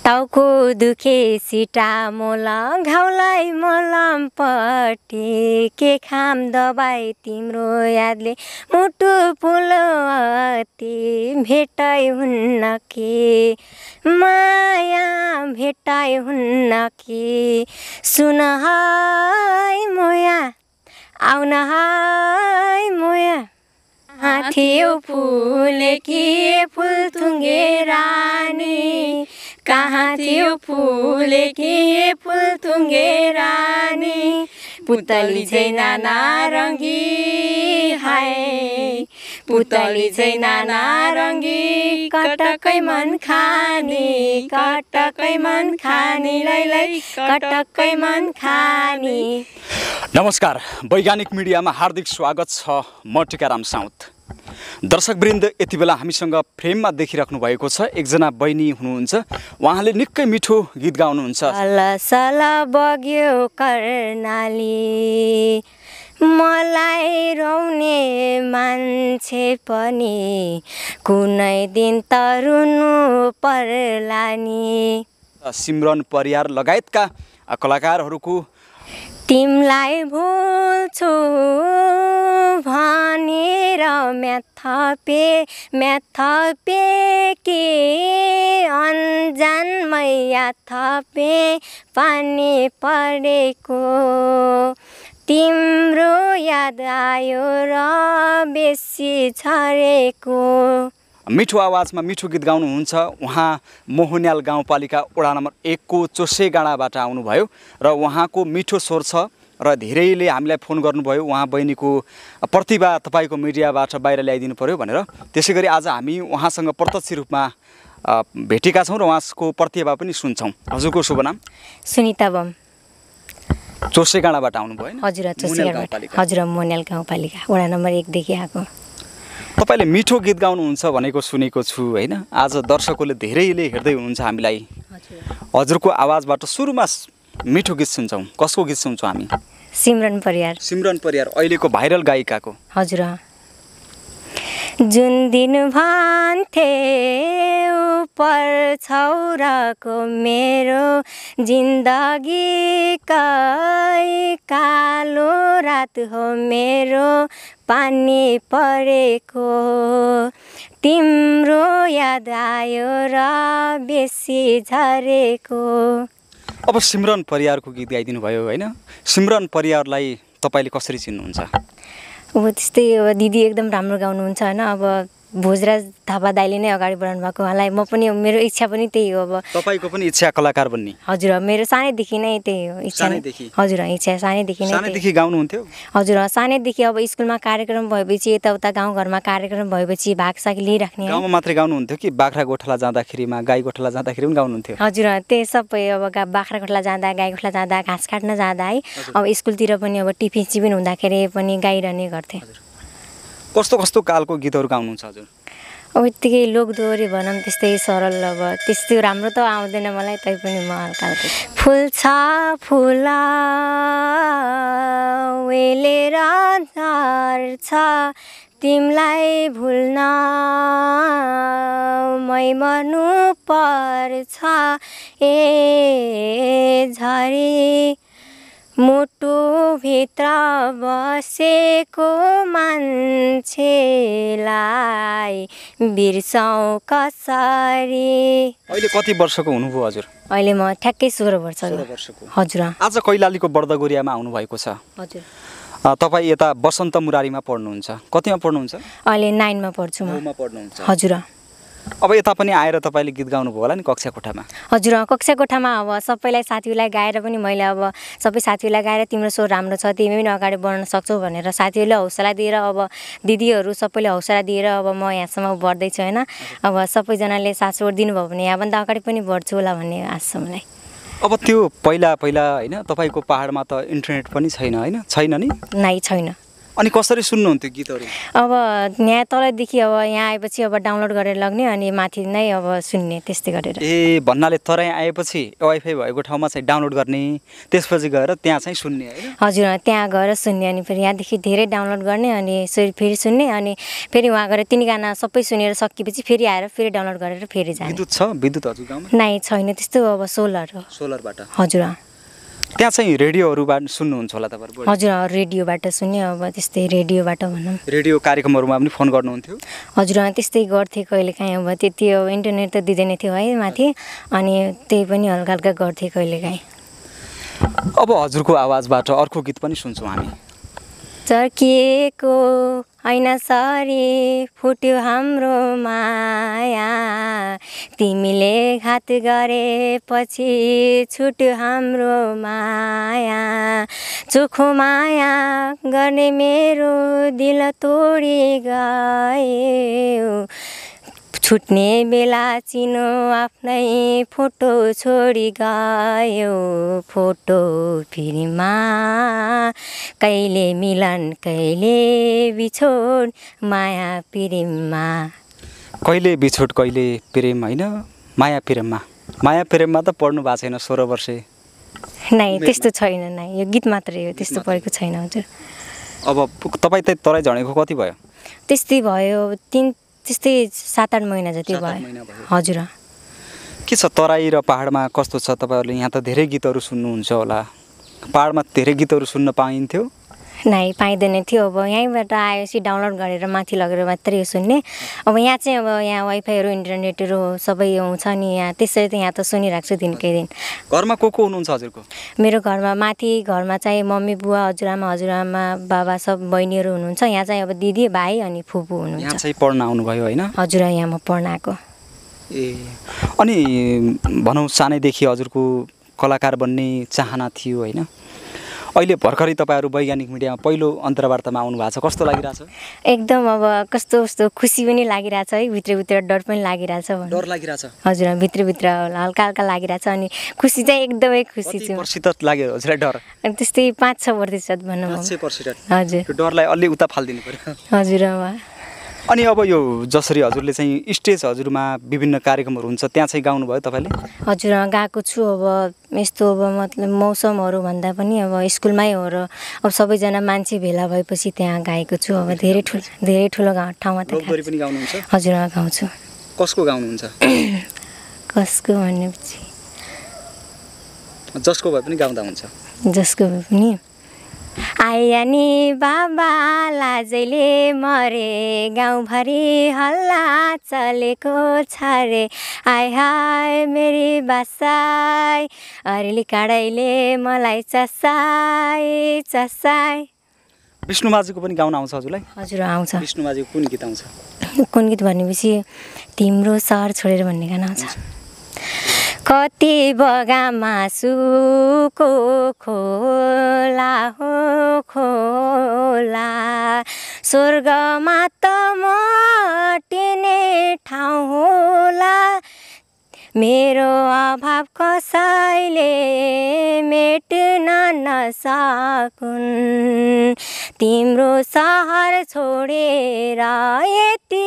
टाउको दुखे सिटा मोल घाउलाई मलम पट्टी के खाम दबाई तिम्रो यादले मुटु पुलती भेटाइ हुन्न के माया भेटाइ हुन्न के सुन हाय मोया आउन हाय मोया थियो फुल कि फुलथुङ्गे रानी कहाँ थियो फुल कि फुलथुङ्गे रानी पुतली चाहिँ नाना रङ्गी हाय पुतली चाहिँ नाना रङ्गी कटकै मन खानी कटकै मन खानी लै कटकै मन खानी। नमस्कार, वैज्ञानिक मिडियामा हार्दिक स्वागत छ। म टिकाराम साउथ। दर्शकवृन्द, यति बेला हामीसँग फ्रेममा देखिराख्नु भएको छ एकजना बहिनी हुनुहुन्छ। उहाँले निकै मिठो गीत गाउनुहुन्छ। सल बग्यो कर्णाली मलाई रोउने मान्छे पनि कुनै दिन तरुनु पर्ला नि। सिमरन परियार लगायतका कलाकारहरूको तिमलाई भुल्छु भनेर म्याथपे के अन्जानमै याथपे पानी परेको तिम्रो याद आयो र बेसी झरेको। मिठो आवाजमा मिठो गीत गाउनुहुन्छ। उहाँ मोहन्याल गाउँपालिका वडा नम्बर 1 को चोसेगाडाबाट आउनुभयो र उहाँको मिठो स्वर छ र धेरैले हामीलाई फोन गर्नुभयो उहाँ बहिनीको प्रतिभा तपाईँको मिडियाबाट बाहिर ल्याइदिनु पर्यो भनेर। त्यसै गरी आज हामी उहाँसँग प्रत्यक्ष रूपमा भेटेका छौँ र उहाँको प्रतिभा पनि सुन्छौँ। हजुरको शुभ नाम? सुनिता बम। चोसेगाडाबाट आउनुभयो हैन? हजुर, चोसेगाडाबाट। हजुर, मोहन्याल गाउँपालिका वडा नम्बर 1 देखि आएको। तपाईले मिठो गीत गाउनुहुन्छ भनेको सुनेको छु हैन? आज दर्शकहरूले धेरैले हेर्दै हुनुहुन्छ हामीलाई। हजुरको आवाजबाट सुरुमा मिठो गीत सुन्छौँ। कसको गीत सुन्छौँ हामी? सिमरन परियार। सिमरन परियार अहिलेको भाइरल गायिकाको। हजुर। जुन दिन भन्थे उपर छौराको मेरो जिन्दगी कालो रात हो मेरो पानी परेको तिम्रो याद आयो र बेसी झरेको। अब सिमरन परियारको गीत गाइदिनु भयो हैन? सिमरन परियारलाई तपाईले कसरी चिन्नुहुन्छ? अब त्यस्तै अब दिदी एकदम राम्रो गाउनुहुन्छ हैन। अब भोजराज थापा दाइले नै अगाडि बढाउनु भएको उहाँलाई म पनि मेरो इच्छा पनि त्यही हो। अब तपाईको पनि इच्छा कलाकार बन्ने? हजुर, मेरो सानैदेखि नै त्यही हो इच्छा। हजुर, इच्छा सानैदेखि नै। सानैदेखि गाउनुहुन्थ्यो? हजुर, सानैदेखि। अब स्कुलमा कार्यक्रम भएपछि यताउता गाउँघरमा कार्यक्रम भएपछि भागसाग लिइराख्ने। गाउँमा मात्रै गाउनुहुन्थ्यो कि बाख्रा गोठला जाँदाखेरिमा गाई गोठला जाँदाखेरि पनि गाउनुहुन्थ्यो? हजुर, त्यही सबै। अब बाख्रा गोठला जाँदा गाई गोठला जाँदा घाँस काट्न जाँदा है। अब स्कुलतिर पनि अब टिफिन सिफिन हुँदाखेरि पनि गाइरहने गर्थे। कस्तो कस्तो कालको गीतहरू गाउनुहुन्छ हजुर? अब यत्तिकै लोकदोहोरी भनौँ त्यस्तै सरल। अब त्यस्तो राम्रो त आउँदैन मलाई, तैपनि म हल्का फुल छ फुल वेलेर झर्छ तिमीलाई भुल्न मै मर्नु पर्छ ए झरी मुटुभित्र बसेको मान्छेलाई बिर्सौँ कसरी। अहिले कति वर्षको हुनुभयो हजुर? अहिले म ठ्याक्कै 16 वर्षको। 16 वर्षको। हजुर। आज कैलालीको बर्दगोरियामा आउनुभएको छ। हजुर। तपाईँ यता बसन्त मुरारीमा पढ्नुहुन्छ। कतिमा पढ्नुहुन्छ? अहिले 9 मा पढ्छु म। 9 मा पढ्नुहुन्छ। हजुर। अब यता पनि आएर तपाईँले गीत गाउनुभयो होला नि कक्षा कोठामा? हजुर, कक्षा कोठामा अब सबैलाई साथीहरूलाई गाएर पनि मैले अब सबै साथीहरूलाई गाएर तिम्रो स्वर राम्रो छ तिमी पनि अगाडि बढ्न सक्छौ भनेर साथीहरूले हौसला दिएर अब दिदीहरू सबैले हौसला दिएर अब म यहाँसम्म बढ्दैछु हैन। अब सबैजनाले साथ सपोर्ट दिनुभयो भने यहाँभन्दा अगाडि पनि बढ्छु होला भन्ने आशा छ मलाई। अब त्यो पहिला हैन तपाईको पहाडमा त इन्टरनेट पनि छैन हैन? छैन नि? नाइ छैन। अनि कसरी सुन्नुहुन्थ्यो गीतहरू? अब यहाँ तलदेखि अब यहाँ आएपछि अब डाउनलोड गरेर लग्ने अनि माथि नै अब सुन्ने त्यस्तै गरेर। ए भन्नाले तराई आएपछि वाइफाई भएको ठाउँमा चाहिँ डाउनलोड गर्ने, त्यसपछि गएर त्यहाँ चाहिँ सुन्ने हैन? हजुर त्यहाँ गएर सुन्ने अनि फेरि यहाँदेखि धेरै डाउनलोड गर्ने अनि फेरि सुन्ने अनि फेरि वहाँ गएर 3 गाना सबै सुनेर सकेपछि फेरि आएर फेरि डाउनलोड गरेर फेरि जाने। विद्युत छ? विद्युत हजुर गाउँमा? नाइ छैन त्यस्तो, अब सोलर हो। सोलरबाट? हजुर त्यहाँ चाहिँ रेडियोहरूबाट सुन्नुहुन्छ होला तपाईँहरू? हजुर रेडियोबाट सुन्ने, अब त्यस्तै रेडियोबाट भनौँ। रेडियो कार्यक्रमहरूमा पनि फोन गर्नुहुन्थ्यो? हजुर त्यस्तै गर्थेँ कहिलेकाहीँ। अब त्यति अब इन्टरनेट त दिँदैन थियो है माथि, अनि त्यही पनि हल्का हल्का गर्थेँ कहिलेकाहीँ। अब हजुरको आवाजबाट अर्को गीत पनि सुन्छौँ हामी। चर्किएको ऐना सरी फुट्यो हाम्रो माया, तिमीले घात गरेपछि छुट्यो हाम्रो माया, चोखो माया गर्ने मेरो दिल तोडी गयो, छुट्ने बेला चिनो आफ्नै फोटो छोडी गयो, फोटो फिल्ममा कहिले मिलन कहिले बिछोड, माया प्रेममा। कहिले बिछोड कहिले प्रेम होइन, माया प्रेममा। माया प्रेममा त पढ्नु भएको छैन 16 वर्षे? नै त्यस्तो छैन, नै यो गीत मात्रै हो, त्यस्तो पढेको छैन हजुर। अब तपाईँ त तराई झरेको कति भयो? त्यस्तै भयो त्यस्तै 7-8 महिना जति भयो। हजुर के छ तराई र पहाडमा कस्तो छ? तपाईँहरूले यहाँ त धेरै गीतहरू सुन्नुहुन्छ होला, पहाडमा धेरै गीतहरू सुन्न पाइन्थ्यो? नै पाइँदैन थियो। अब यहीँबाट आएपछि डाउनलोड गरेर माथि लगेर मात्रै सुन्ने। अब यहाँ चाहिँ अब यहाँ वाइफाईहरू इन्टरनेटहरू सबै हुन्छ नि यहाँ, त्यसरी त यहाँ त सुनिरहेको छु दिनकै दिन। घरमा को हुनुहुन्छ हजुरको? मेरो घरमा माथि घरमा चाहिँ मम्मी बुवा हजुरआमा बाबा सब बहिनीहरू हुनुहुन्छ। यहाँ चाहिँ अब दिदी भाइ अनि फुपू हुनुहुन्छ। यहाँ चाहिँ पढ्न आउनुभयो होइन? हजुर यहाँ म पढ्न आएको। ए अनि भनौँ सानैदेखि हजुरको कलाकार बन्ने चाहना थियो होइन? अहिले भर्खरै तपाईँहरू वैज्ञानिक मिडियामा पहिलो अन्तर्वार्तामा आउनु भएको छ, कस्तो लागिरहेछ? एकदम अब कस्तो खुसी पनि लागिरहेछ है, भित्रभित्र डर पनि लागिरहेछ। डर लागिरहेछ? हजुर भित्रभित्र हल्का हल्का लागिरहेछ अनि खुसी चाहिँ एकदमै खुसी छु। कति प्रतिशत लाग्यो हजुरलाई डर? त्यस्तै 5-6% भनौँ। 5% हजुर। त्यो डरलाई अलि उता फालिदिनु पर्यो। हजुर अनि अब यो जसरी हजुरले चाहिँ स्टेज हजुरमा विभिन्न कार्यक्रमहरू हुन्छ त्यहाँ चाहिँ गाउनुभयो तपाईँले? हजुर गएको छु। अब यस्तो अब मतलब मौसमहरू भन्दा पनि अब स्कुलमै हो र अब सबैजना मान्छे भेला भएपछि त्यहाँ गाएको छु। अब धेरै ठुलो ठाउँमा त पनि गाउनुहुन्छ? हजुर गाउँछु। कसको गाउनुहुन्छ? कसको भनेपछि जसको भए पनि गाउँदा हुन्छ? जसको भए पनि। आया नि बाबा लाजैले मरे, गाउँभरि हल्ला चलेको छ रे, आय हाय मेरी बासाई, अरेली काँडैले मलाई चसाई। विष्णु माझीको पनि गाउन आउँछ हजुरलाई? हजुर आउँछ। विष्णु माझीको कुन गीत आउँछ? कुन गीत भनेपछि तिम्रो सहर छोडेर भन्ने गाना आउँछ। कति बगामा सुको खोला हो खोला, स्वर्गमा त मटिने ठाउँ होला, मेरो अभाव कसैले मेट्न नसकुन्, तिम्रो सहर छोडेर यति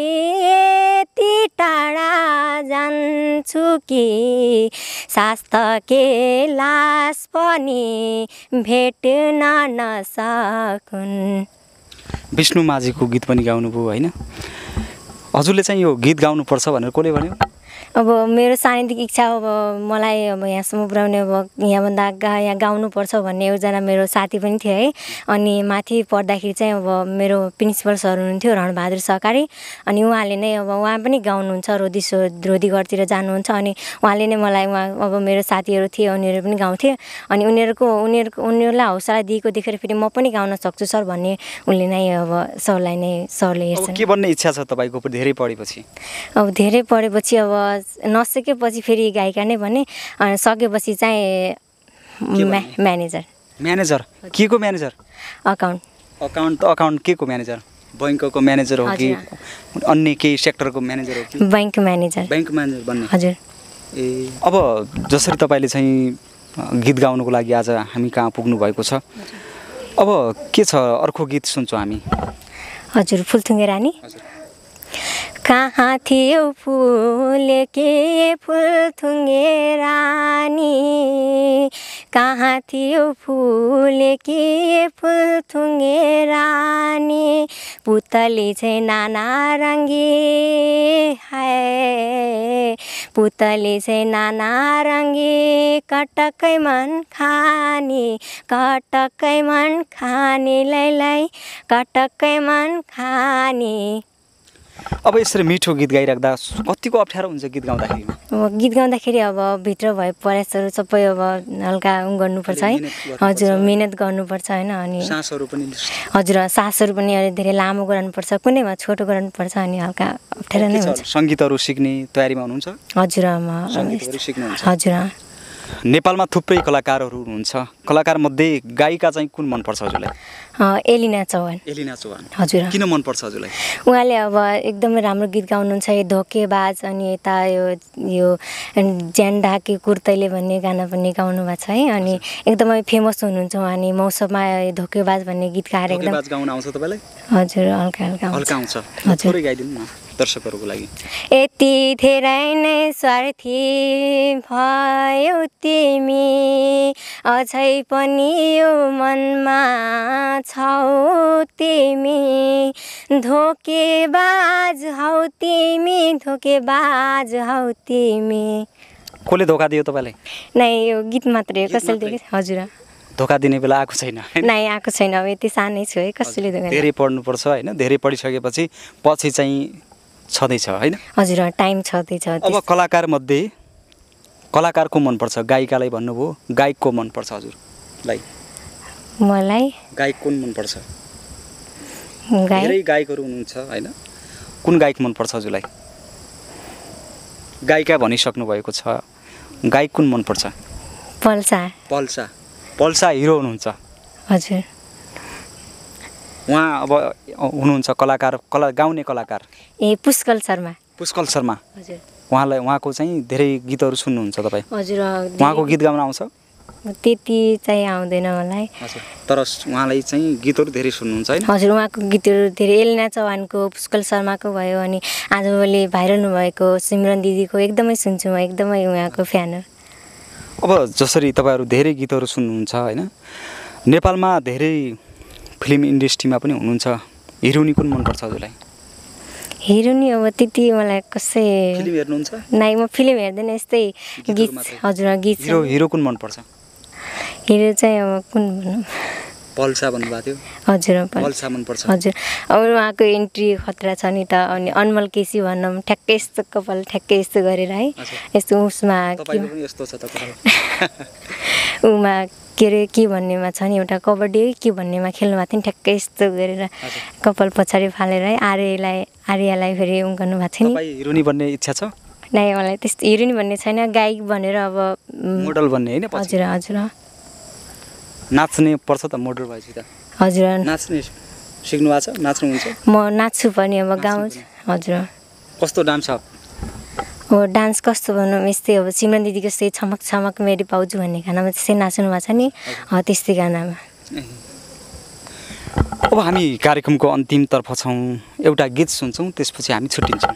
टाढा जान्छु कि, शास्त्रके लास पनि भेट्न नसकुन्। विष्णु माझीको गीत पनि गाउनुभयो होइन? हजुरले चाहिँ यो गीत गाउनुपर्छ भनेर कसले भन्यो? अब मेरो सानैदेखि इच्छा अब मलाई अब यहाँसम्म पुर्याउने, अब यहाँभन्दा यहाँ गाउनुपर्छ भन्ने एकजना मेरो साथी पनि थियो है। अनि माथि पढ्दाखेरि चाहिँ अब मेरो प्रिन्सिपल सर हुनुहुन्थ्यो रणबहादुर सरकारी, अनि उहाँले नै अब उहाँ पनि गाउनुहुन्छ, रोधीगढतिर जानुहुन्छ, अनि उहाँले नै मलाई अब मेरो साथीहरू थिए उनीहरू पनि गाउँथे, अनि उनीहरूलाई हौसला दिएको देखेर फेरि म पनि गाउन सक्छु सर भन्ने उनले नै अब सरले हेर्छन्। के भन्ने इच्छा छ तपाईँको धेरै पढेपछि? अब धेरै पढेपछि अब नसकेपछि फेरि गायिका नै भने, सकेपछि चाहिँ म्यानेजर। म्यानेजर के को म्यानेजर? अकाउन्ट के को म्यानेजर? बैंकको म्यानेजर हो कि अन्य केही सेक्टरको म्यानेजर हो कि? बैंक म्यानेजर बन्ने। हजुर। ए अब जसरी तपाईँले चाहिँ गीत गाउनुको लागि आज हामी कहाँ पुग्नु भएको छ, अब के छ अर्को गीत सुन्छौँ हामी। हजुर फुलथुङ्गे रानी। हजुर। कहाँ थियो फुलेकी फुलथुङ्गे रानी, कहाँ थियो फुलेकी फुलथुङ्गे रानी, पुतली चाहिँ नाना रङ्गी, हाय पुतली चाहिँ नाना रङ्गी, कटक्कै मन खानी, कटक्कै मन खानी, लै कटक्कै मन खानी। अब यसरी मिठो गीत गाइराख्दा कतिको अप्ठ्यारो हुन्छ गीत गाउँदाखेरि? अब गीत गाउँदाखेरि अब भित्र भए प्रयासहरू सबै अब हल्का गर्नुपर्छ है। हजुर मिहिनेत गर्नुपर्छ होइन। अनि सासहरू पनि हजुर सासहरू पनि अलि धेरै लामो गराउनुपर्छ, कुनैमा छोटो गराउनुपर्छ, अनि हल्का अप्ठ्यारो नै हुन्छ। सङ्गीतहरू सिक्ने तयारीमा हुनुहुन्छ? हजुर सङ्गीतहरू सिक्नुहुन्छ? हजुर। नेपालमा थुप्रै कलाकारहरू हुनुहुन्छ, कलाकारमध्ये गायिका चाहिँ कुन मनपर्छ हजुरलाई? एलिना चौहान। एलिना चौहान। हजुर। किन मनपर्छ हजुरलाई? उहाँले अब एकदमै राम्रो गीत गाउनुहुन्छ। यो धोकेबाज अनि यता यो ज्यान ढाके कुर्तैले भन्ने गाना पनि गाउनु भएको छ है। अनि एकदमै फेमस हुनुहुन्छ उहाँ। अनि मौसममा धोकेबाज भन्ने गीत गाएर एकदम गाउन आउँछ तपाईँलाई? हजुर हल्का हल्का आउँछ। थोरै गाइदिनु न दर्शकहरूको लागि। यति धेरै नै स्वार्थी भयो तिमी, अझै पनि यो मनमा छौ तिमी, धोकेबाज हौ तिमी, धोकेबाज हौ तिमी। कसले धोका दियो तपाईँलाई? नै यो गीत मात्रै हो, कसैले दिएको? हजुर। धोका दिने बेला आएको छैन? नै आएको छैन, अब यति सानै छु है, कसैले धोका। धेरै पढ्नुपर्छ होइन, धेरै पढिसकेपछि पछि चाहिँ छँदैछ होइन? हजुर टाइम छँदैछ। अब कलाकारमध्ये कलाकार को मनपर्छ? गायिकालाई भन्नुभयो, गायक को मनपर्छ हजुरलाई? मलाई गायक कुन मनपर्छ? धेरै गायकहरू हुनुहुन्छ होइन, कुन गायक मनपर्छ हजुरलाई? गायिका भनिसक्नु भएको छ, गायक कुन मनपर्छ? पल्सा। पल्सा। पल्सा हिरो हुनुहुन्छ? हजुर। उहाँ अब हुनुहुन्छ कलाकार, गाउने कलाकार? ए पुष्कल शर्मा। पुष्कल शर्मा। हजुर। उहाँको चाहिँ धेरै गीतहरू सुन्नुहुन्छ तपाईँ? हजुर। उहाँको गीत गाउन आउँछ? त्यति चाहिँ आउँदैन मलाई। हजुर। तर उहाँलाई चाहिँ गीतहरू धेरै सुन्नुहुन्छ होइन? हजुर उहाँको गीतहरू धेरै, एलिना चौहानको, पुष्कल शर्माको भयो, अनि आजभोलि भाइरल हुनुभएको सिमरन दिदीको एकदमै सुन्छु म, एकदमै उहाँको फ्यान हो। अब जसरी तपाईँहरू धेरै गीतहरू सुन्नुहुन्छ होइन, नेपालमा धेरै फिल्म इन्डस्ट्रीमा पनि हुनुहुन्छ, हिरोनी कुन मनपर्छ हजुरलाई? हिरोनी अब त्यति मलाई कसै फिल्म हेर्नुहुन्छ? नै म फिल्म हेर्दैन, यस्तै गीत। हजुर गीत। हिरो कुन मनपर्छ? हिरो चाहिँ अब कुन भनौँ? पल्सा भन्नुभएको थियो। हजुर पल्सा मनपर्छ। हजुर। अब उहाँको एन्ट्री खतरा छ नि त। अनि अनमोल केसी भनौँ, ठ्याक्कै यस्तो कपाल ठ्याक्कै यस्तो गरेर है, यस्तो उसमा उमा के अरे के भन्नेमा छ नि, एउटा कबड्डी के भन्नेमा खेल्नु भएको थियो नि, ठ्याक्कै यस्तो गरेर कपाल पछाडि फालेर है, आर्यालाई फेरि गर्नु भएको थियो नि। हिरोनी बन्ने इच्छा छ? नै मलाई त्यस्तो हिरोनी भन्ने छैन, गायक भनेर अब मोडल बन्ने होइन? हजुर हजुर। नाच्ने पर्छ त मोडल भएपछि त? हजुर। नाच्ने सिक्नु भएको छ? नाच्नुहुन्छ? म नाच्छु पनि, अब गाउँछ। हजुर। कस्तो डान्स? अब डान्स कस्तो भनौँ, यस्तै अब सिमरन दिदीको यस्तै छमक छमक मेरी पाउजु भन्ने गानामा त्यस्तै नाच्नु भएको छ नि, त्यस्तै गानामा। अब हामी कार्यक्रमको अन्तिमतर्फ छौँ, एउटा गीत सुन्छौँ, त्यसपछि हामी छुट्टिन्छौँ।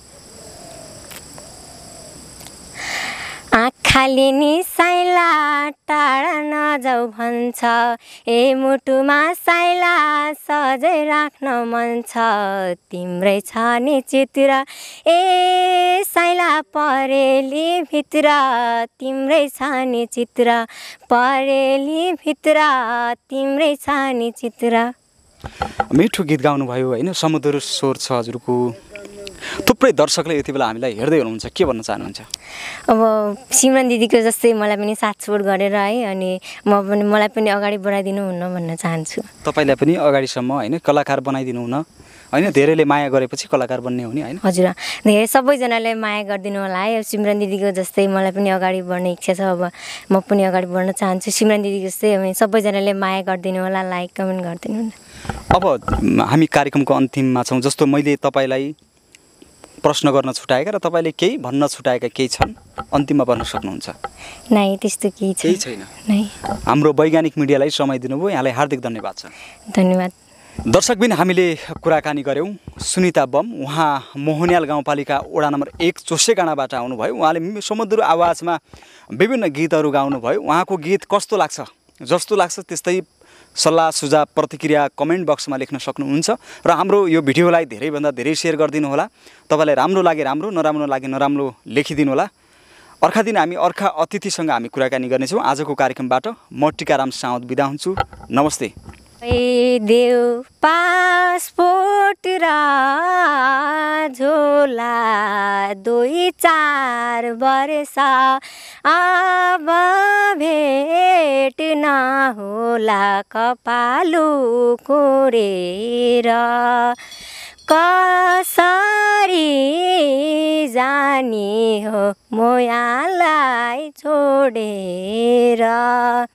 आँखाले नि साइला टाढा नजाऊ भन्छ, ए मुटुमा साइला सजै राख्न मन छ, तिम्रै छ नि चित्र ए साइला परेली भित्र, तिम्रै छ नि चित्र परेली भित्र, तिम्रै छ नि चित्र। मिठो गीत गाउनुभयो होइन, समुद्र स्वर छ हजुरको। थुप्रै दर्शकले यति बेला हामीलाई हेर्दै हुनुहुन्छ, के भन्न चाहनुहुन्छ? अब सिमरन दिदीको जस्तै मलाई पनि साथ सपोर्ट गरेर है, अनि मलाई पनि अगाडि बढाइदिनु हुन भन्न चाहन्छु। तपाईँलाई पनि अगाडिसम्म होइन कलाकार बनाइदिनु हुन होइन, धेरैले माया गरेपछि कलाकार बन्ने हुने होइन? हजुर धेरै सबैजनाले माया गरिदिनु होला है। सिमरन दिदीको जस्तै मलाई पनि अगाडि बढ्ने इच्छा छ, अब म पनि अगाडि बढ्न चाहन्छु सिमरन दिदी जस्तै। अब सबैजनाले माया गरिदिनु होला, लाइक कमेन्ट गरिदिनु होला। अब हामी कार्यक्रमको अन्तिममा छौँ, जस्तो मैले तपाईँलाई प्रश्न गर्न छुटाएका र तपाईँले केही भन्न छुटाएका केही छन् अन्तिममा भन्न सक्नुहुन्छ? नै त्यस्तो केही छैन। नै। हाम्रो वैज्ञानिक मिडियालाई समय दिनुभयो, यहाँलाई हार्दिक धन्यवाद छ। धन्यवाद। दर्शकबिन हामीले कुराकानी गऱ्यौँ सुनिता बम। उहाँ मोहनियाल गाउँपालिका वडा नम्बर 1 चोसेगाँडाबाट आउनुभयो। उहाँले सुमधुर आवाजमा विभिन्न गीतहरू गाउनुभयो। उहाँको गीत कस्तो लाग्छ, जस्तो लाग्छ त्यस्तै सल्लाह सुझाव प्रतिक्रिया कमेन्ट बक्समा लेख्न सक्नुहुन्छ र हाम्रो यो भिडियोलाई धेरैभन्दा धेरै सेयर गरिदिनु होला। तपाईँलाई राम्रो लागे राम्रो, नराम्रो लागे नराम्रो लेखिदिनु होला। अर्का दिन हामी अर्का अतिथिसँग हामी कुराकानी गर्नेछौँ। आजको कार्यक्रमबाट म टिकाराम साउद बिदा हुन्छु। नमस्ते। देऊ पासपोर्ट र झोला 2-4 वर्ष अब भेट नहोला कपालु कोरेर कसरी जाने हो म यहाँलाई छोडेर।